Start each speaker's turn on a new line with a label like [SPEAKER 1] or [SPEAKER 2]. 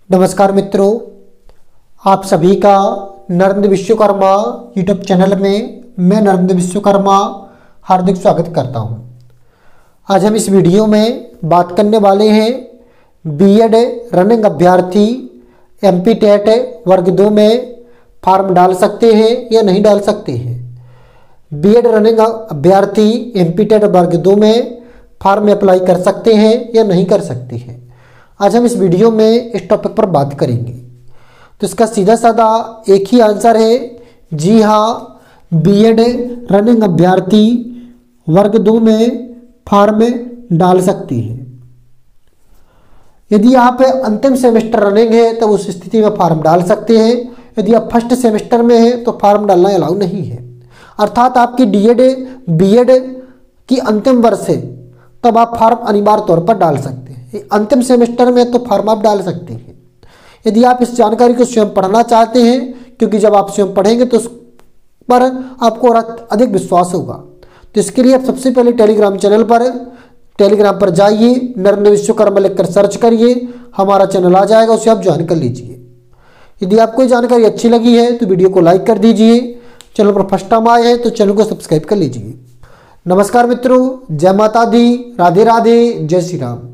[SPEAKER 1] नमस्कार मित्रों, आप सभी का नरेंद्र विश्वकर्मा यूट्यूब चैनल में मैं नरेंद्र विश्वकर्मा हार्दिक स्वागत करता हूं। आज हम इस वीडियो में बात करने वाले हैं बीएड रनिंग अभ्यर्थी एमपी टेट वर्ग 2 में फॉर्म डाल सकते हैं या नहीं डाल सकते हैं। बीएड रनिंग अभ्यर्थी एमपी टेट वर्ग 2 में फॉर्म अप्लाई कर सकते हैं या नहीं कर सकते हैं। आज हम इस वीडियो में इस टॉपिक पर बात करेंगे। तो इसका सीधा साधा एक ही आंसर है, जी हाँ, बीएड रनिंग अभ्यर्थी वर्ग 2 में फॉर्म डाल सकते हैं। यदि आप अंतिम सेमेस्टर रनिंग है तो उस स्थिति में फॉर्म डाल सकते हैं। यदि आप फर्स्ट सेमेस्टर में है तो फॉर्म डालना अलाउ नहीं है। अर्थात आपकी बीएड की अंतिम वर्ष है तब आप फॉर्म अनिवार्य तौर पर डाल सकते हैं। अंतिम सेमेस्टर में तो फॉर्म आप डाल सकते हैं यदि आप इस जानकारी को स्वयं पढ़ना चाहते हैं, क्योंकि जब आप स्वयं पढ़ेंगे तो उस पर आपको और अधिक विश्वास होगा। तो इसके लिए आप सबसे पहले टेलीग्राम पर जाइए, नरेंद्र विश्वकर्मा लिखकर सर्च करिए, हमारा चैनल आ जाएगा, उसे आप ज्वाइन कर लीजिए। यदि आपको जानकारी अच्छी लगी है तो वीडियो को लाइक कर दीजिए। चैनल पर फर्स्ट टाइम आए हैं तो चैनल को सब्सक्राइब कर लीजिए। नमस्कार मित्रों, जय माता दी, राधे राधे, जय श्री राम।